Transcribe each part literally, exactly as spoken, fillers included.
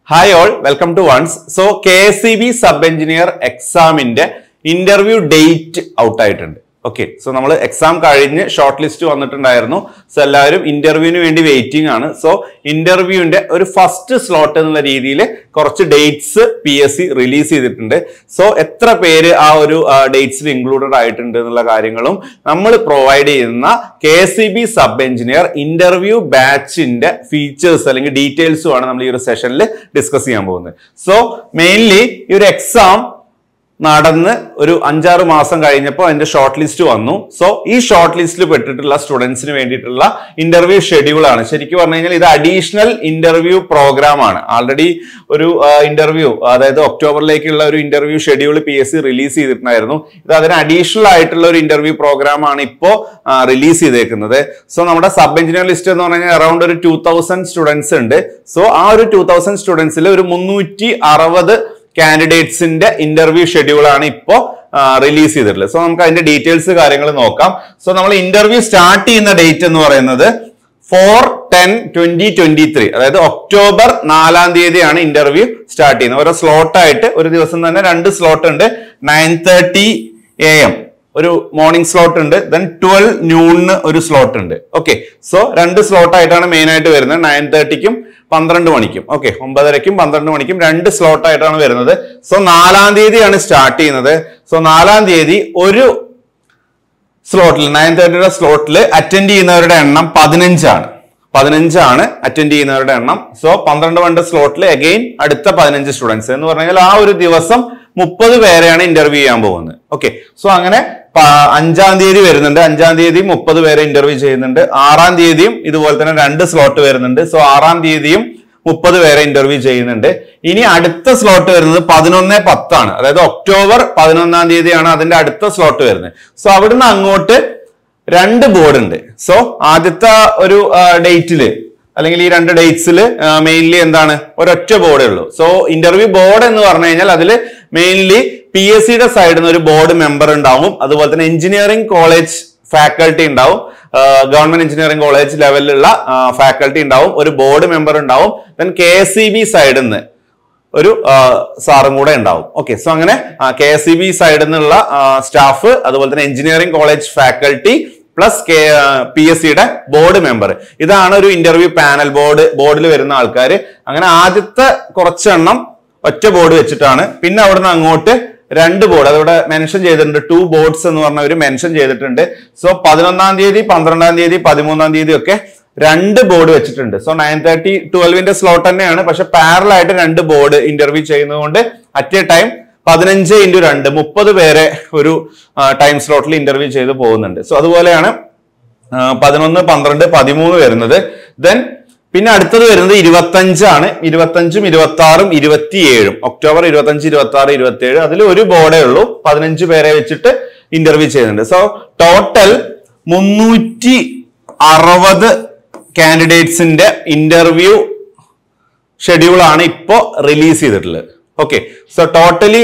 Hi all, welcome to once. So K S E B Sub Engineer exam in the interview date out ആയിട്ടുണ്ട്. Okay, so നമ്മൾ exam കഴിഞ്ഞ് short list വന്നിട്ടുണ്ടായിരുന്നു. So എല്ലാവരും ഇന്റർവ്യൂവിന് വേണ്ടി waiting ആണ്. So ഇന്റർവ്യൂവിന്റെ ഒരു ഫസ്റ്റ് സ്ലോട്ട് എന്നുള്ള രീതിയിൽ കുറച്ച് dates P S C release ചെയ്തിട്ടുണ്ട്. സോ എത്ര പേര് ആ ഒരു ഡേറ്റ്സിൽ ഇൻക്ലൂഡഡ് ആയിട്ടുണ്ട് എന്നുള്ള കാര്യങ്ങളും നമ്മൾ പ്രൊവൈഡ് ചെയ്യുന്ന K S E B sub engineer interview ബാച്ചിന്റെ ഫീച്ചേഴ്സ് അല്ലെങ്കിൽ ഡീറ്റെയിൽസും ആണ് നമ്മൾ ഈ ഒരു സെഷനിൽ ഡിസ്കസ് ചെയ്യാൻ പോകുന്നത്. സോ മെയിൻലി ഈ ഒരു എക്സാം നടന്ന് ഒരു അഞ്ചാറ് മാസം കഴിഞ്ഞപ്പോൾ അതിന്റെ ഷോർട്ട് ലിസ്റ്റ് വന്നു. സോ ഈ ഷോർട്ട് ലിസ്റ്റിൽ പെട്ടിട്ടുള്ള സ്റ്റുഡൻസിന് വേണ്ടിയിട്ടുള്ള ഇന്റർവ്യൂ ഷെഡ്യൂൾ ആണ്. ശരിക്കും പറഞ്ഞു കഴിഞ്ഞാൽ ഇത് അഡീഷണൽ ഇന്റർവ്യൂ പ്രോഗ്രാം ആണ്. ആൾറെഡി ഒരു ഇന്റർവ്യൂ, അതായത് ഒക്ടോബറിലേക്കുള്ള ഒരു interview schedule P S C release ചെയ്തിട്ടുണ്ടായിരുന്നു. ഇത് അതിന് അഡീഷണൽ ആയിട്ടുള്ള ഒരു ഇന്റർവ്യൂ പ്രോഗ്രാം ആണ് ഇപ്പോൾ റിലീസ് ചെയ്തേക്കുന്നത്. സോ നമ്മുടെ സബ് എഞ്ചിനീയർ ലിസ്റ്റ് എന്ന് പറഞ്ഞാൽ അറൌണ്ട് ഒരു ടൂ തൗസൻഡ് സ്റ്റുഡൻസ് ഉണ്ട്. സോ ആ ഒരു ടൂ തൗസൻഡ് സ്റ്റുഡൻസിൽ ഒരു മുന്നൂറ്റി അറുപത് കാൻഡിഡേറ്റ്സിന്റെ ഇന്റർവ്യൂ ഷെഡ്യൂൾ ആണ് ഇപ്പോ റിലീസ് ചെയ്തിട്ടുള്ളത്. സോ നമുക്ക് അതിന്റെ ഡീറ്റെയിൽസ് കാര്യങ്ങൾ നോക്കാം. സോ നമ്മൾ ഇന്റർവ്യൂ സ്റ്റാർട്ട് ചെയ്യുന്ന ഡേറ്റ് എന്ന് പറയുന്നത് four ten twenty twenty three, അതായത് ഒക്ടോബർ നാലാം തീയതിയാണ് ഇന്റർവ്യൂ സ്റ്റാർട്ട് ചെയ്യുന്നത്. ഓരോ സ്ലോട്ട് ആയിട്ട് ഒരു ദിവസം തന്നെ രണ്ട് സ്ലോട്ട് ഉണ്ട്. നയൻ തേർട്ടി എ എം ഒരു മോർണിംഗ് സ്ലോട്ട് ഉണ്ട്, ദെൻ ട്വൽവ് നൂണിന് ഒരു സ്ലോട്ട് ഉണ്ട്. ഓക്കെ, സോ രണ്ട് സ്ലോട്ട് ആയിട്ടാണ് മെയിൻ ആയിട്ട് വരുന്നത്. നയൻ തേർട്ടിക്കും പന്ത്രണ്ട് മണിക്കും, ഓക്കെ, ഒമ്പതരയ്ക്കും പന്ത്രണ്ട് മണിക്കും രണ്ട് സ്ലോട്ട് ആയിട്ടാണ് വരുന്നത്. സോ നാലാം തീയതിയാണ് സ്റ്റാർട്ട് ചെയ്യുന്നത്. സോ നാലാം തീയതി ഒരു സ്ലോട്ടിൽ നയൻ തേർട്ടിയുടെ സ്ലോട്ടിൽ അറ്റൻഡ് ചെയ്യുന്നവരുടെ എണ്ണം പതിനഞ്ചാണ്. പതിനഞ്ചാണ് അറ്റൻഡ് ചെയ്യുന്നവരുടെ എണ്ണം. സോ പന്ത്രണ്ട് മണിന്റെ സ്ലോട്ടിൽ അഗെയിൻ അടുത്ത പതിനഞ്ച് സ്റ്റുഡൻസ് എന്ന് പറഞ്ഞാൽ ആ ഒരു ദിവസം മുപ്പത് പേരെയാണ് ഇന്റർവ്യൂ ചെയ്യാൻ പോകുന്നത്. ഓക്കെ, സോ അങ്ങനെ അഞ്ചാം തീയതി വരുന്നുണ്ട്. അഞ്ചാം തീയതി മുപ്പത് പേരെ ഇന്റർവ്യൂ ചെയ്യുന്നുണ്ട്. ആറാം തീയതിയും ഇതുപോലെ തന്നെ രണ്ട് സ്ലോട്ട് വരുന്നുണ്ട്. സോ ആറാം തീയതിയും മുപ്പത് പേരെ ഇന്റർവ്യൂ ചെയ്യുന്നുണ്ട്. ഇനി അടുത്ത സ്ലോട്ട് വരുന്നത് പതിനൊന്ന് പത്താണ്, അതായത് ഒക്ടോബർ പതിനൊന്നാം തീയതിയാണ് അതിന്റെ അടുത്ത സ്ലോട്ട് വരുന്നത്. സോ അവിടുന്ന് അങ്ങോട്ട് രണ്ട് ബോർഡ് ഉണ്ട്. സോ ആദ്യത്തെ ഒരു ഡേറ്റില് അല്ലെങ്കിൽ ഈ രണ്ട് ഡേറ്റ്സിൽ മെയിൻലി എന്താണ്, ഒരൊറ്റ ബോർഡേ ഉള്ളൂ. സോ ഇന്റർവ്യൂ ബോർഡ് എന്ന് പറഞ്ഞു കഴിഞ്ഞാൽ അതിൽ മെയിൻലി പി എസ് സിയുടെ സൈഡിൽ നിന്ന് ഒരു ബോർഡ് മെമ്പർ ഉണ്ടാവും. അതുപോലെ തന്നെ എഞ്ചിനീയറിംഗ് കോളേജ് ഫാക്കൽറ്റി ഉണ്ടാവും. ഗവൺമെന്റ് എഞ്ചിനീയറിംഗ് കോളേജ് ലെവലിലുള്ള ഫാക്കൽറ്റി ഉണ്ടാവും. ഒരു ബോർഡ് മെമ്പർ ഉണ്ടാവും. Then K S E B സൈഡിൽ നിന്ന് ഒരു സാറും കൂടെ ഉണ്ടാവും. ഓക്കെ, സോ അങ്ങനെ കെ എസ് ഇ ബി സൈഡിൽ നിന്നുള്ള സ്റ്റാഫ്, അതുപോലെ തന്നെ engineering college faculty plus K P S സിയുടെ ബോർഡ് മെമ്പർ, ഇതാണ് ഒരു ഇന്റർവ്യൂ പാനൽ. ബോർഡ് ബോർഡിൽ വരുന്ന ആൾക്കാർ. അങ്ങനെ ആദ്യത്തെ കുറച്ചെണ്ണം ഒറ്റ ബോർഡ് വെച്ചിട്ടാണ്. പിന്നെ അവിടുന്ന് അങ്ങോട്ട് രണ്ട് ബോർഡ്, അതിവിടെ മെൻഷൻ ചെയ്തിട്ടുണ്ട്. ടു ബോർഡ്സ് എന്ന് പറഞ്ഞവർ മെൻഷൻ ചെയ്തിട്ടുണ്ട്. സോ പതിനൊന്നാം തീയതി പന്ത്രണ്ടാം തീയതി പതിമൂന്നാം തീയതി ഒക്കെ രണ്ട് ബോർഡ് വെച്ചിട്ടുണ്ട്. സോ നയൻ തേർട്ടി ട്വൽവിന്റെ സ്ലോട്ട് തന്നെയാണ്, പക്ഷെ പാരലൽ ആയിട്ട് രണ്ട് ബോർഡ് ഇന്റർവ്യൂ ചെയ്യുന്നതുകൊണ്ട് അറ്റ് എ ടൈം പതിനഞ്ച് ഇൻറ്റു രണ്ട് മുപ്പത് പേരെ ഒരു ടൈം സ്ലോട്ടിൽ ഇന്റർവ്യൂ ചെയ്ത് പോകുന്നുണ്ട്. സോ അതുപോലെയാണ് പതിനൊന്ന് പന്ത്രണ്ട് പതിമൂന്ന് വരുന്നത്. ദെൻ പിന്നെ അടുത്തത് വരുന്നത് ഇരുപത്തഞ്ചാണ്. ഇരുപത്തഞ്ചും ഇരുപത്തി ആറും ഇരുപത്തിയേഴും, ഒക്ടോബർ ഇരുപത്തഞ്ച് ഇരുപത്തി ആറ് ഇരുപത്തി ഏഴ് അതിൽ ഒരു ബോർഡേ ഉള്ളൂ. പതിനഞ്ച് പേരെ വെച്ചിട്ട് ഇന്റർവ്യൂ ചെയ്യുന്നുണ്ട്. സോ ടോട്ടൽ മുന്നൂറ്റി അറുപത് കാൻഡിഡേറ്റ്സിന്റെ ഇന്റർവ്യൂ ഷെഡ്യൂൾ ആണ് ഇപ്പോ റിലീസ് ചെയ്തിട്ടുള്ളത്. ഓക്കെ, സോ ടോട്ടലി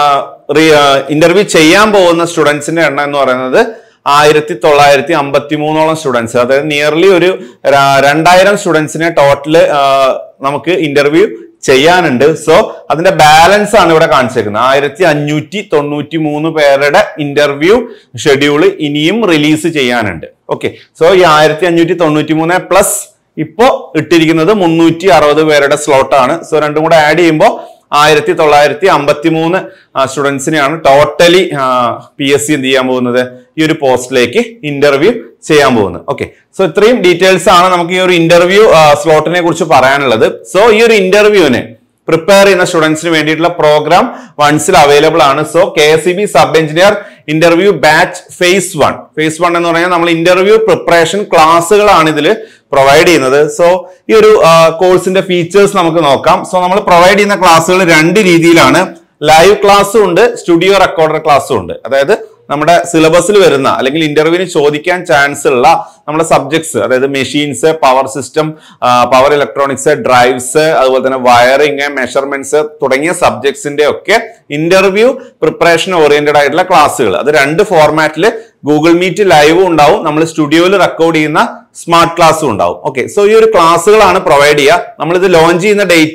ഇന്റർവ്യൂ ചെയ്യാൻ പോകുന്ന സ്റ്റുഡൻസിന്റെ എണ്ണം എന്ന് പറയുന്നത് ആയിരത്തി തൊള്ളായിരത്തി അമ്പത്തി മൂന്നോളം സ്റ്റുഡൻസ്, അതായത് നിയർലി ഒരു രണ്ടായിരം സ്റ്റുഡൻസിനെ ടോട്ടല് നമുക്ക് ഇന്റർവ്യൂ ചെയ്യാനുണ്ട്. സോ അതിന്റെ ബാലൻസ് ആണ് ഇവിടെ കാണിച്ചേക്കുന്നത്. ആയിരത്തി അഞ്ഞൂറ്റി തൊണ്ണൂറ്റി മൂന്ന് പേരുടെ ഇന്റർവ്യൂ ഷെഡ്യൂൾ ഇനിയും റിലീസ് ചെയ്യാനുണ്ട്. ഓക്കെ, സോ ഈ ആയിരത്തി അഞ്ഞൂറ്റി തൊണ്ണൂറ്റി മൂന്ന് പ്ലസ് ഇപ്പോ ഇട്ടിരിക്കുന്നത് മുന്നൂറ്റി അറുപത് പേരുടെ സ്ലോട്ടാണ്. സോ രണ്ടും കൂടെ ആഡ് ചെയ്യുമ്പോൾ ആയിരത്തി തൊള്ളായിരത്തി അമ്പത്തി മൂന്ന് സ്റ്റുഡൻസിനെയാണ് ടോട്ടലി പി എസ് സി എന്ത് ചെയ്യാൻ പോകുന്നത്, ഈ ഒരു പോസ്റ്റിലേക്ക് ഇന്റർവ്യൂ ചെയ്യാൻ പോകുന്നത്. ഓക്കെ, സോ ഇത്രയും ഡീറ്റെയിൽസ് ആണ് നമുക്ക് ഈ ഒരു ഇന്റർവ്യൂ സ്ലോട്ടിനെ കുറിച്ച് പറയാനുള്ളത്. സോ ഈ ഒരു ഇന്റർവ്യൂവിന് പ്രിപ്പയർ ചെയ്യുന്ന സ്റ്റുഡൻസിന് വേണ്ടിയിട്ടുള്ള പ്രോഗ്രാം വൺസിൽ അവൈലബിൾ ആണ്. So K S E B sub engineer interview batch phase one phase one എന്ന് പറഞ്ഞാൽ നമ്മൾ ഇന്റർവ്യൂ പ്രിപ്പറേഷൻ ക്ലാസ്സുകളാണ് ഇതിൽ പ്രൊവൈഡ് ചെയ്യുന്നത്. സോ ഈ ഒരു കോഴ്സിന്റെ ഫീച്ചേഴ്സ് നമുക്ക് നോക്കാം. സോ നമ്മൾ പ്രൊവൈഡ് ചെയ്യുന്ന ക്ലാസ്സുകൾ രണ്ട് രീതിയിലാണ്. ലൈവ് ക്ലാസ്സും ഉണ്ട്, സ്റ്റുഡിയോ റെക്കോർഡർ ക്ലാസ്സും ഉണ്ട്. അതായത് നമ്മുടെ സിലബസിൽ വരുന്ന അല്ലെങ്കിൽ ഇന്റർവ്യൂവിന് ചോദിക്കാൻ ചാൻസ് ഉള്ള നമ്മുടെ സബ്ജക്ട്സ്, അതായത് machines, power system, power electronics, drives, അതുപോലെ തന്നെ വയറിങ്, മെഷർമെന്റ്സ് തുടങ്ങിയ സബ്ജക്ട്സിന്റെ ഒക്കെ ഇന്റർവ്യൂ പ്രിപ്പറേഷൻ ഓറിയന്റഡ് ആയിട്ടുള്ള ക്ലാസ്സുകൾ, അത് രണ്ട് ഫോർമാറ്റിൽ ഗൂഗിൾ മീറ്റ് ലൈവും ഉണ്ടാവും, നമ്മൾ സ്റ്റുഡിയോയിൽ റെക്കോർഡ് ചെയ്യുന്ന സ്മാർട്ട് ക്ലാസ്സും ഉണ്ടാവും. ഓക്കെ, സോ ഈ ഒരു ക്ലാസ്സുകളാണ് പ്രൊവൈഡ് ചെയ്യുക. നമ്മൾ ഇത് ലോഞ്ച് ചെയ്യുന്ന ഡേറ്റ്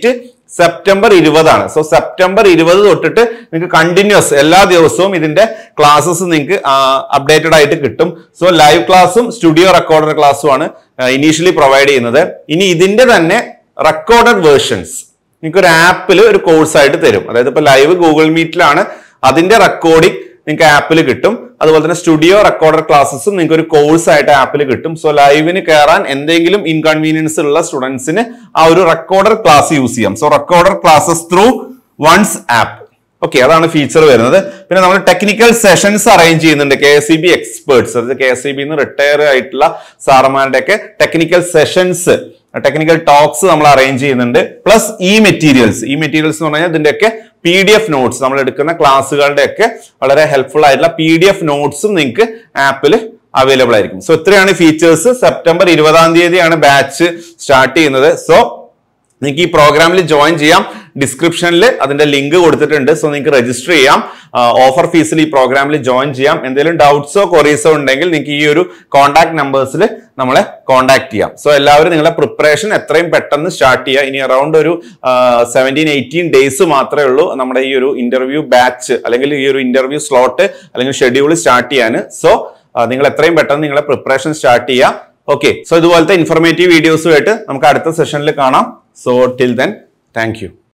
സെപ്റ്റംബർ ഇരുപതാണ്. സോ സെപ്റ്റംബർ ഇരുപത് തൊട്ടിട്ട് നിങ്ങൾക്ക് കണ്ടിന്യൂസ് എല്ലാ ദിവസവും ഇതിന്റെ ക്ലാസ്സസ് നിങ്ങൾക്ക് അപ്ഡേറ്റഡ് ആയിട്ട് കിട്ടും. സോ ലൈവ് ക്ലാസ്സും സ്റ്റുഡിയോ റെക്കോർഡർ ക്ലാസ്സും ആണ് ഇനീഷ്യലി പ്രൊവൈഡ് ചെയ്യുന്നത്. ഇനി ഇതിന്റെ തന്നെ റെക്കോർഡഡ് വേർഷൻസ് നിങ്ങൾക്ക് ഒരു ആപ്പിൽ ഒരു കോഴ്സ് ആയിട്ട് തരും. അതായത് ഇപ്പൊ ലൈവ് ഗൂഗിൾ മീറ്റിലാണ്, അതിന്റെ റെക്കോർഡിംഗ് നിങ്ങൾക്ക് ആപ്പിൽ കിട്ടും. അതുപോലെ തന്നെ സ്റ്റുഡിയോ റെക്കോർഡർ ക്ലാസ്സസും നിങ്ങൾക്ക് ഒരു കോഴ്സ് ആയിട്ട് ആപ്പിൽ കിട്ടും. സോ ലൈവിന് കയറാൻ എന്തെങ്കിലും ഇൻകൺവീനിയൻസ് ഉള്ള സ്റ്റുഡൻസിന് ആ ഒരു റെക്കോർഡർ ക്ലാസ് യൂസ് ചെയ്യാം. So recorder classes through Ones app. Okay, അതാണ് ഫീച്ചർ വരുന്നത്. പിന്നെ നമ്മൾ ടെക്നിക്കൽ സെഷൻസ് അറേഞ്ച് ചെയ്യുന്നുണ്ട്. K S E B experts, അതായത് കെ എസ് ഇ ബിന്ന് റിട്ടയർ ആയിട്ടുള്ള സാറന്മാരുടെ ഒക്കെ ടെക്നിക്കൽ സെഷൻസ്, ടെക്നിക്കൽ ടോക്സ് നമ്മൾ അറേഞ്ച് ചെയ്യുന്നുണ്ട്. പ്ലസ് ഈ മെറ്റീരിയൽസ് ഈ മെറ്റീരിയൽസ് എന്ന് പറഞ്ഞാൽ ഇതിന്റെയൊക്കെ പി ഡി എഫ് നോട്ട്സ്, നമ്മൾ എടുക്കുന്ന ക്ലാസ്സുകളുടെ ഒക്കെ വളരെ ഹെൽപ്ഫുൾ ആയിട്ടുള്ള പി ഡി എഫ് നോട്ട്സും നിങ്ങൾക്ക് ആപ്പിൽ അവൈലബിൾ ആയിരിക്കും. സോ ഇത്രയാണ് ഫീച്ചേഴ്സ്. സെപ്റ്റംബർ ഇരുപതാം തീയതിയാണ് ബാച്ച് സ്റ്റാർട്ട് ചെയ്യുന്നത്. സോ നിങ്ങൾക്ക് ഈ പ്രോഗ്രാമിൽ ജോയിൻ ചെയ്യാം. ഡിസ്ക്രിപ്ഷനിൽ അതിന്റെ ലിങ്ക് കൊടുത്തിട്ടുണ്ട്. സോ നിങ്ങൾക്ക് രജിസ്റ്റർ ചെയ്യാം. ഓഫർ ഫീസിൽ ഈ പ്രോഗ്രാമിൽ ജോയിൻ ചെയ്യാം. എന്തെങ്കിലും ഡൗട്ട്സോ ക്വറീസോ ഉണ്ടെങ്കിൽ നിങ്ങൾക്ക് ഈ ഒരു കോൺടാക്ട് നമ്പേഴ്സിൽ നമ്മളെ കോൺടാക്ട് ചെയ്യാം. സോ എല്ലാവരും നിങ്ങളുടെ പ്രിപ്പറേഷൻ എത്രയും പെട്ടെന്ന് സ്റ്റാർട്ട് ചെയ്യുക. ഇനി അറൌണ്ട് ഒരു സെവൻറ്റീൻ എയ്റ്റീൻ ഡേയ്സ് മാത്രമേ ഉള്ളൂ നമ്മുടെ ഈ ഒരു ഇന്റർവ്യൂ ബാച്ച് അല്ലെങ്കിൽ ഈ ഒരു ഇന്റർവ്യൂ സ്ലോട്ട് അല്ലെങ്കിൽ ഷെഡ്യൂൾ സ്റ്റാർട്ട് ചെയ്യാൻ. സോ നിങ്ങൾ എത്രയും പെട്ടെന്ന് നിങ്ങളെ പ്രിപ്പറേഷൻ സ്റ്റാർട്ട് ചെയ്യുക. ഓക്കെ, സോ ഇതുപോലത്തെ ഇൻഫോർമേറ്റീവ് വീഡിയോസുമായിട്ട് നമുക്ക് അടുത്ത സെഷനിൽ കാണാം. So till then, thank you.